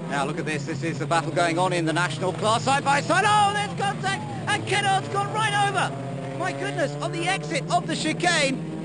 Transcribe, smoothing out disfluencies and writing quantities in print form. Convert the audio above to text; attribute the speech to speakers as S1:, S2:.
S1: Now look at this. This is the battle going on in the national class side by side. Oh, there's contact, and Kennard's gone right over. My goodness, on the exit of the chicane.